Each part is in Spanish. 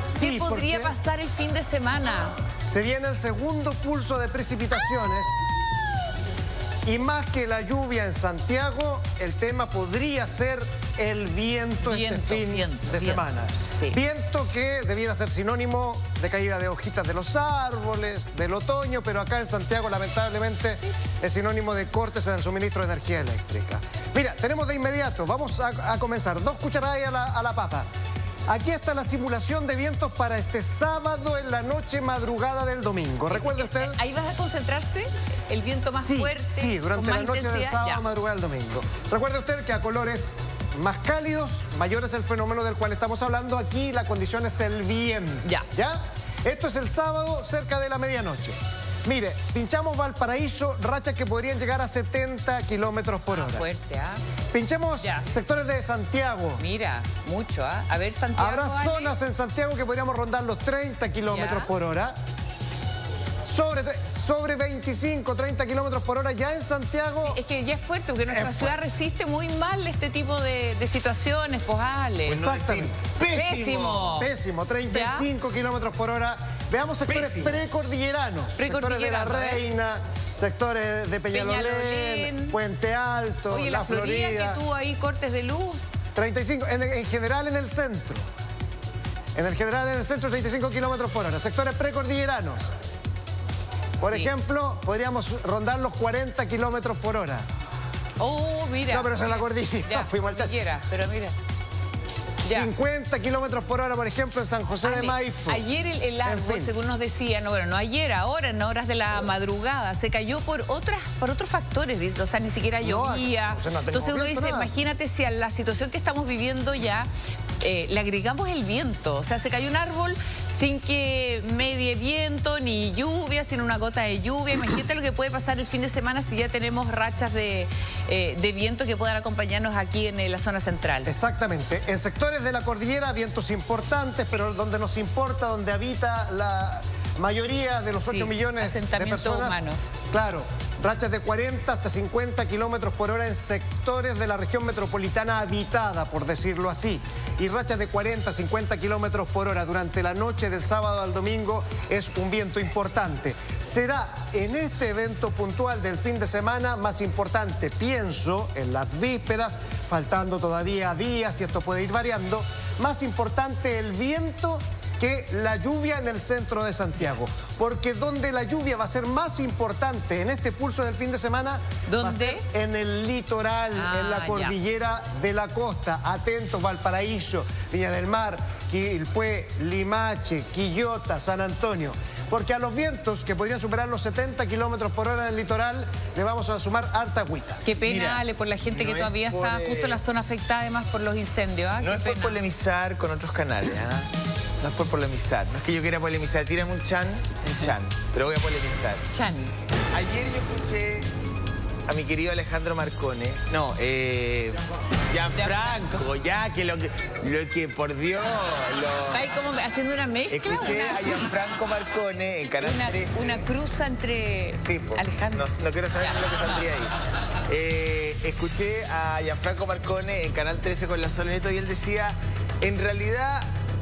¿Qué podría pasar el fin de semana? Se viene el segundo pulso de precipitaciones. Y más que la lluvia en Santiago, el tema podría ser el viento este fin de semana. Sí. Viento que debiera ser sinónimo de caída de hojitas de los árboles, del otoño, pero acá en Santiago lamentablemente es sinónimo de cortes en el suministro de energía eléctrica. Mira, tenemos de inmediato, vamos a comenzar. 2 cucharadas a la papa. Aquí está la simulación de vientos para este sábado en la noche madrugada del domingo. ¿Recuerda usted? Ahí vas a concentrarse el viento más fuerte. Sí, durante la noche del sábado madrugada del domingo. Recuerde usted que a colores más cálidos, mayor es el fenómeno del cual estamos hablando. Aquí la condición es el viento. ¿Ya? Esto es el sábado cerca de la medianoche. Mire, pinchamos Valparaíso, rachas que podrían llegar a 70 kilómetros por hora. Fuerte, ¿ah? Pinchemos sectores de Santiago. Mira, mucho, ¿ah? A ver, Santiago. Habrá zonas en Santiago que podríamos rondar los 30 kilómetros por hora. Sobre 25, 30 kilómetros por hora ya en Santiago. Sí, es que ya es fuerte, porque nuestra ciudad resiste muy mal este tipo de situaciones, pues, Ale. Exactamente. Pésimo, 35 kilómetros por hora. Veamos sectores precordilleranos. Sectores de La Reina, sectores de Peñalolén, Puente Alto, Oye, La Florida. Que tuvo ahí cortes de luz. 35, en general en el centro. En el general en el centro, 35 kilómetros por hora. Sectores precordilleranos. Por ejemplo, podríamos rondar los 40 kilómetros por hora. Oh, mira. No, pero eso es la cordillera. Fuimos al chat. Pero mira. 50 kilómetros por hora, por ejemplo, en San José de Maipo. Ayer el árbol, según nos decían, no ayer, ahora, en horas de la madrugada, se cayó por otros factores, o sea, ni siquiera llovía. Entonces uno dice, imagínate si a la situación que estamos viviendo ya le agregamos el viento. O sea, se cayó un árbol sin que medie viento ni lluvia, sin una gota de lluvia. Imagínate lo que puede pasar el fin de semana si ya tenemos rachas de viento que puedan acompañarnos aquí en la zona central. Exactamente. En sectores de la cordillera, vientos importantes, pero donde nos importa, donde habita la mayoría de los 8 millones de personas. Humano. Claro, rachas de 40 hasta 50 kilómetros por hora en sectores de la región metropolitana habitada, por decirlo así. Y rachas de 40 a 50 kilómetros por hora durante la noche del sábado al domingo es un viento importante. Será en este evento puntual del fin de semana más importante, pienso, en las vísperas, faltando todavía días y esto puede ir variando, más importante el viento que la lluvia en el centro de Santiago. Porque donde la lluvia va a ser más importante en este pulso del fin de semana, va a ser en el litoral, en la cordillera de la costa. Atentos, Valparaíso, Viña del Mar, Quilpué, Limache, Quillota, San Antonio. Porque a los vientos que podrían superar los 70 kilómetros por hora del litoral, le vamos a sumar harta agüita. Qué pena, Ale, por la gente que todavía está justo en la zona afectada además por los incendios. No es por polemizar con otros canales, no es por polemizar, no es que yo quiera polemizar. Tírame un chan, pero voy a polemizar. Chan. Ayer yo escuché a mi querido Alejandro Marcone, Gianfranco, lo que por Dios, Está ahí como haciendo una mezcla. Escuché a Gianfranco Marcone en Canal 13. Una cruza entre Alejandro. No quiero saber lo que saldría ahí. Escuché a Gianfranco Marcone en Canal 13 con la Soleneto y él decía, en realidad,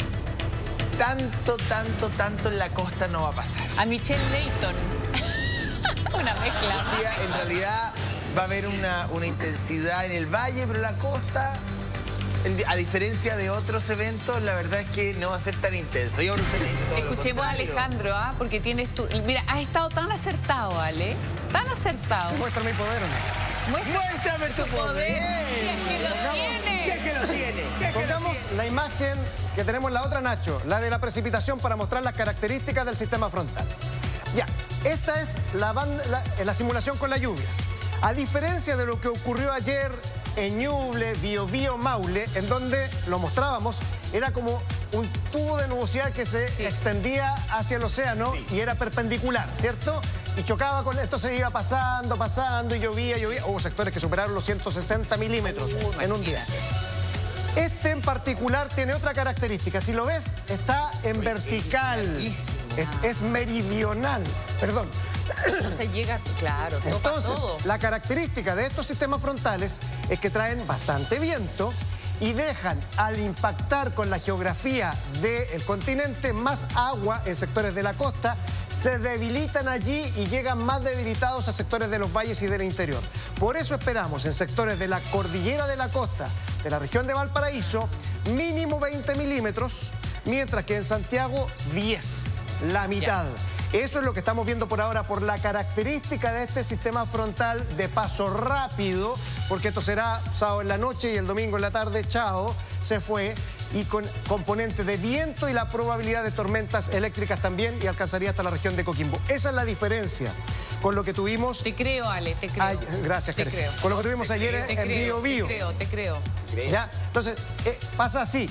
tanto en la costa no va a pasar. A Michelle Leighton. Una mezcla. Decía, en realidad va a haber una intensidad en el valle, pero la costa, a diferencia de otros eventos, la verdad es que no va a ser tan intenso. Y ahora usted me dice todo Escuchemos a Alejandro, porque tienes tú... Mira, has estado tan acertado, Ale. Tan acertado. Muéstrame mi poder, ¿o no? Muéstrame tu poder. Si es que lo tienes. Pongamos la imagen que tenemos en la otra, Nacho, la de la precipitación, para mostrar las características del sistema frontal. Ya, esta es la simulación con la lluvia. A diferencia de lo que ocurrió ayer en Ñuble, Biobío, Maule, en donde lo mostrábamos, era como un tubo de nubosidad que se extendía hacia el océano y era perpendicular, ¿cierto? Y chocaba con esto, se iba pasando y llovía. Hubo sectores que superaron los 160 milímetros en un día. Este en particular tiene otra característica. Si lo ves, está en vertical. Es meridional. Perdón. Se llega, claro, entonces, la característica de estos sistemas frontales es que traen bastante viento y dejan, al impactar con la geografía del continente, más agua en sectores de la costa, se debilitan allí y llegan más debilitados a sectores de los valles y del interior. Por eso esperamos en sectores de la cordillera de la costa, de la región de Valparaíso, mínimo 20 milímetros, mientras que en Santiago 10, la mitad. Eso es lo que estamos viendo por ahora por la característica de este sistema frontal de paso rápido, porque esto será sábado en la noche y el domingo en la tarde, chao, se fue, y con componente de viento y la probabilidad de tormentas eléctricas también, y alcanzaría hasta la región de Coquimbo. Esa es la diferencia con lo que tuvimos... Te creo, Ale, te creo. Gracias, Karen. Con lo que tuvimos ayer en Bío Bío. Te creo. ¿Ya? Entonces, pasa así,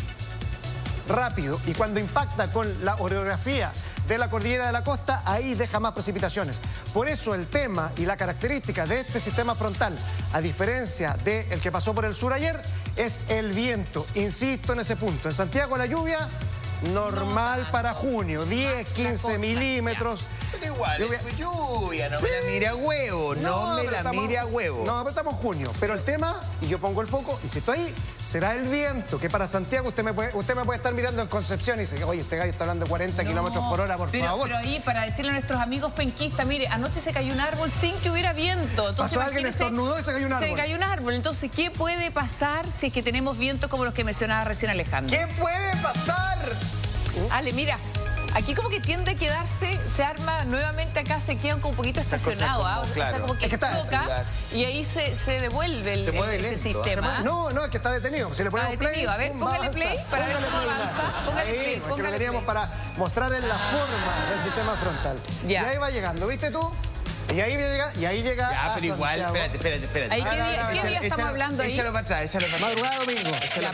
rápido, y cuando impacta con la orografía de la cordillera de la costa, ahí deja más precipitaciones. Por eso el tema y la característica de este sistema frontal, a diferencia del que pasó por el sur ayer, es el viento. Insisto en ese punto. En Santiago la lluvia normal para junio, 10, 15 milímetros. Pero igual, es su lluvia, no me la mire a huevo, no me la mire a huevo. No, pero estamos en junio. Pero el tema, y yo pongo el foco, insisto ahí, será el viento, que para Santiago usted me puede estar mirando en Concepción y dice, oye, este gallo está hablando 40 kilómetros por hora, por favor. Pero ahí, para decirle a nuestros amigos penquistas, mire, anoche se cayó un árbol sin que hubiera viento. Entonces, pasó alguien, estornudó y se cayó un árbol. Se cayó un árbol. Entonces, ¿qué puede pasar si es que tenemos vientos como los que mencionaba recién Alejandro? ¿Qué puede pasar? Ale, mira, aquí como que tiende a quedarse, se arma nuevamente acá, se queda como un poquito estacionado, como, claro. O sea, como que choca y ahí se devuelve el sistema. No, es que está detenido. Si le ponemos play, a ver, póngale play para ver cómo avanza. Póngale play, porque lo teníamos para mostrarles la forma del sistema frontal. Ya. Y ahí va llegando, ¿viste tú? Y ahí llega ya, pero igual, espérate. Ahí, ¿qué día estamos hablando ahí? Échalo para atrás, échalo para atrás. Madrugada domingo.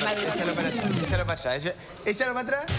Échalo para atrás. Échalo para atrás.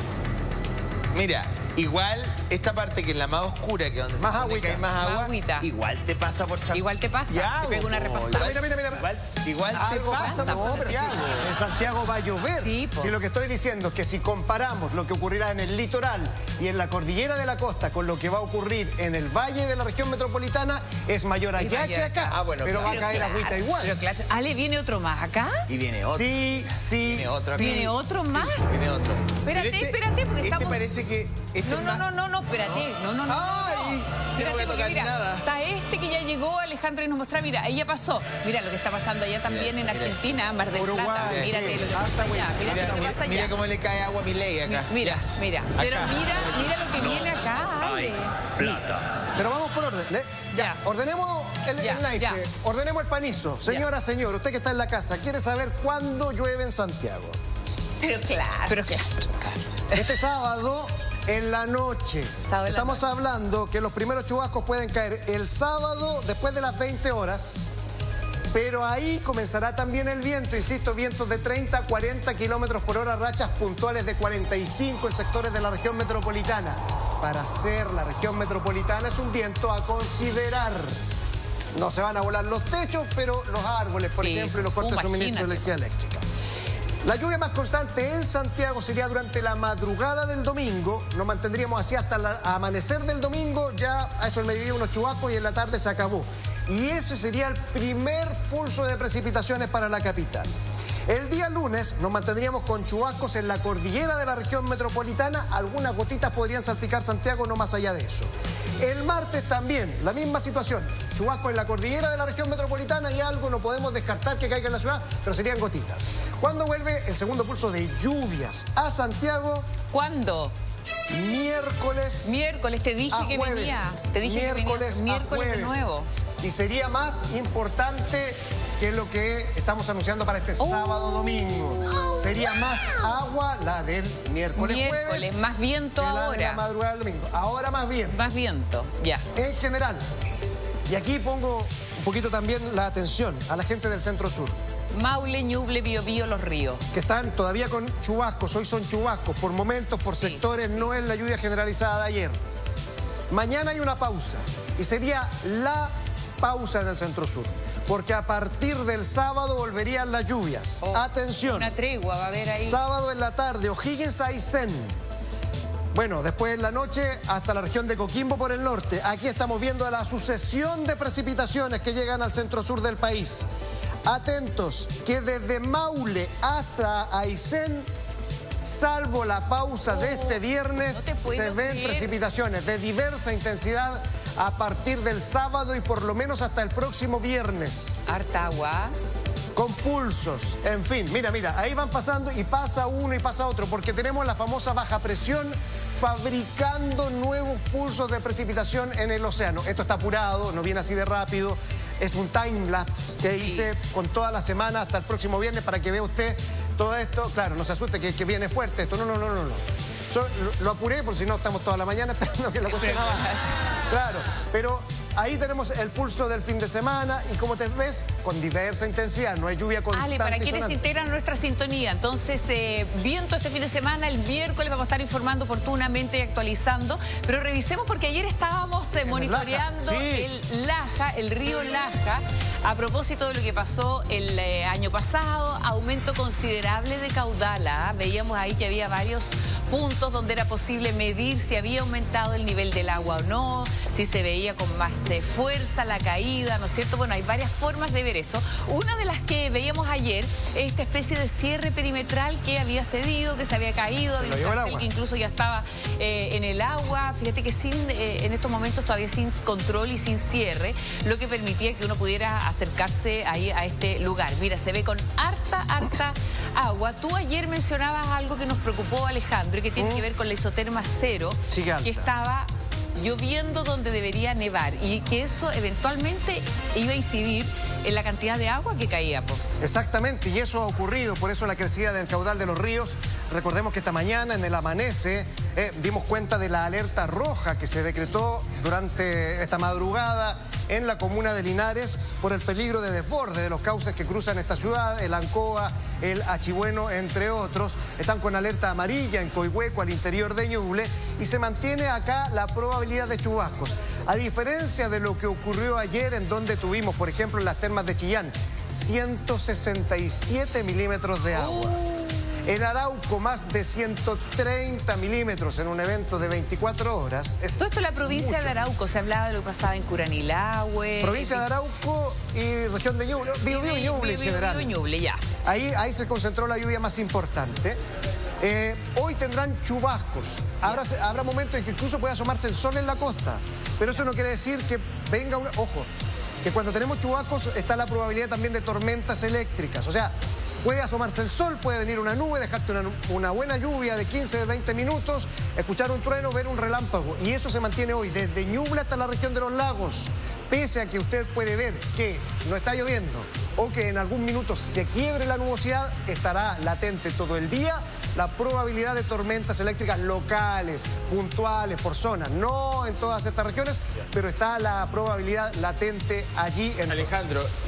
Mira, igual esta parte que es la más oscura, que es donde más hay más agua, agüita. Igual te pasa por Santiago. Igual te pasa, ya, te pega una repasada. Mira. Igual te pasa por Santiago. En Santiago va a llover. Sí, si lo que estoy diciendo es que si comparamos lo que ocurrirá en el litoral y en la cordillera de la costa con lo que va a ocurrir en el valle de la región metropolitana, es mayor allá que acá. Ah, bueno, pero va a caer agüita igual. Pero claro, Ale, ¿viene otro más acá? Y viene otro. Sí. Viene otro acá. ¿Viene otro más? Viene otro. Espérate, porque estamos... parece que... No, espérate. No. Ay, no voy a tocar nada. Está que ya llegó, Alejandro, y nos muestra, mira, ahí ya pasó. Mira lo que está pasando allá también en Argentina, Mar del Plata. Mírate lo que pasa allá. Mira cómo le cae agua a Milei acá. Mira. Pero mira lo que viene acá, Ale. Plata. Pero vamos por orden. Ya. Ordenemos el live. Ordenemos el panizo. Señora, señor, usted que está en la casa, ¿quiere saber cuándo llueve en Santiago? Pero claro. Este sábado en la noche. Estamos hablando que los primeros chubascos pueden caer el sábado después de las 20 horas. Pero ahí comenzará también el viento, insisto, vientos de 30 a 40 kilómetros por hora, rachas puntuales de 45 en sectores de la región metropolitana. Para ser la región metropolitana es un viento a considerar. No se van a volar los techos, pero los árboles, por ejemplo, y los cortes de suministro de energía eléctrica. La lluvia más constante en Santiago sería durante la madrugada del domingo. Nos mantendríamos así hasta el amanecer del domingo. Ya a eso el mediodía unos chubascos y en la tarde se acabó. Y ese sería el primer pulso de precipitaciones para la capital. El día lunes nos mantendríamos con chubascos en la cordillera de la región metropolitana. Algunas gotitas podrían salpicar Santiago, no más allá de eso. El martes también, la misma situación. Chubascos en la cordillera de la región metropolitana y algo no podemos descartar que caiga en la ciudad, pero serían gotitas. ¿Cuándo vuelve el segundo pulso de lluvias a Santiago? ¿Cuándo? Miércoles. Te dije que venía. Te dije miércoles de nuevo. Y sería más importante que lo que estamos anunciando para este sábado domingo. Sería más agua la del miércoles jueves. Más viento ahora. De la madrugada del domingo. Ahora más viento. Más viento, ya. En general. Y aquí pongo un poquito también la atención a la gente del centro-sur. Maule, Ñuble, Biobío, Los Ríos. Que están todavía con chubascos. Hoy son chubascos. Por momentos, por sectores, no es la lluvia generalizada de ayer. Mañana hay una pausa. Y sería la pausa en el centro-sur. Porque a partir del sábado volverían las lluvias. Atención. Una tregua va a haber ahí. Sábado en la tarde, O'Higgins a Aysén. Bueno, después en la noche hasta la región de Coquimbo por el norte. Aquí estamos viendo la sucesión de precipitaciones que llegan al centro-sur del país. Atentos, que desde Maule hasta Aysén, salvo la pausa de este viernes, se ven precipitaciones de diversa intensidad a partir del sábado y por lo menos hasta el próximo viernes. Harta agua. Con pulsos, en fin, mira, ahí van pasando y pasa uno y pasa otro, porque tenemos la famosa baja presión fabricando nuevos pulsos de precipitación en el océano. Esto está apurado, no viene así de rápido, es un time-lapse que hice con toda la semana hasta el próximo viernes para que vea usted todo esto. Claro, no se asuste que viene fuerte esto, no. Lo apuré porque si no estamos toda la mañana esperando que la cosa haga. Claro, pero ahí tenemos el pulso del fin de semana y como te ves, con diversa intensidad, no hay lluvia constante. Ale, para quienes integran nuestra sintonía, entonces viento este fin de semana, el miércoles vamos a estar informando oportunamente y actualizando, pero revisemos porque ayer estábamos monitoreando el Laja, el río Laja, a propósito de lo que pasó el año pasado, aumento considerable de caudal. Veíamos ahí que había varios puntos donde era posible medir si había aumentado el nivel del agua o no, si se veía con más fuerza la caída, ¿no es cierto? Bueno, hay varias formas de ver eso. Una de las que veíamos ayer es esta especie de cierre perimetral que había cedido, que se había caído, había un cartel que incluso ya estaba en el agua. Fíjate que en estos momentos todavía sin control y sin cierre, lo que permitía que uno pudiera acercarse ahí a este lugar. Mira, se ve con harta agua. Tú ayer mencionabas algo que nos preocupó, Alejandro, y que tiene que ver con la isoterma cero, que estaba lloviendo donde debería nevar y que eso eventualmente iba a incidir en la cantidad de agua que caía. Exactamente, y eso ha ocurrido, por eso la crecida del caudal de los ríos. Recordemos que esta mañana en el amanece dimos cuenta de la alerta roja que se decretó durante esta madrugada en la comuna de Linares por el peligro de desborde de los cauces que cruzan esta ciudad, el Ancoa, el Achibueno, entre otros. Están con alerta amarilla en Coihueco, al interior de Ñuble, y se mantiene acá la probabilidad de chubascos. A diferencia de lo que ocurrió ayer, en donde tuvimos, por ejemplo, en las termas de Chillán, 167 milímetros de agua. En Arauco, más de 130 milímetros en un evento de 24 horas. Todo esto en la provincia de Arauco. Se hablaba de lo que pasaba en Curanilahue. Provincia de Arauco y región de Ñuble. Biobío y Ñuble en general. Ñuble, ya. Ahí se concentró la lluvia más importante. Hoy tendrán chubascos. Habrá momentos en que incluso puede asomarse el sol en la costa. Pero eso no quiere decir que venga un... Ojo, que cuando tenemos chubascos está la probabilidad también de tormentas eléctricas. O sea, puede asomarse el sol, puede venir una nube, dejarte una buena lluvia de 15, 20 minutos, escuchar un trueno, ver un relámpago. Y eso se mantiene hoy, desde Ñuble hasta la región de los lagos. Pese a que usted puede ver que no está lloviendo o que en algún minuto se quiebre la nubosidad, estará latente todo el día la probabilidad de tormentas eléctricas locales, puntuales, por zona. No en todas estas regiones, pero está la probabilidad latente allí en... Alejandro.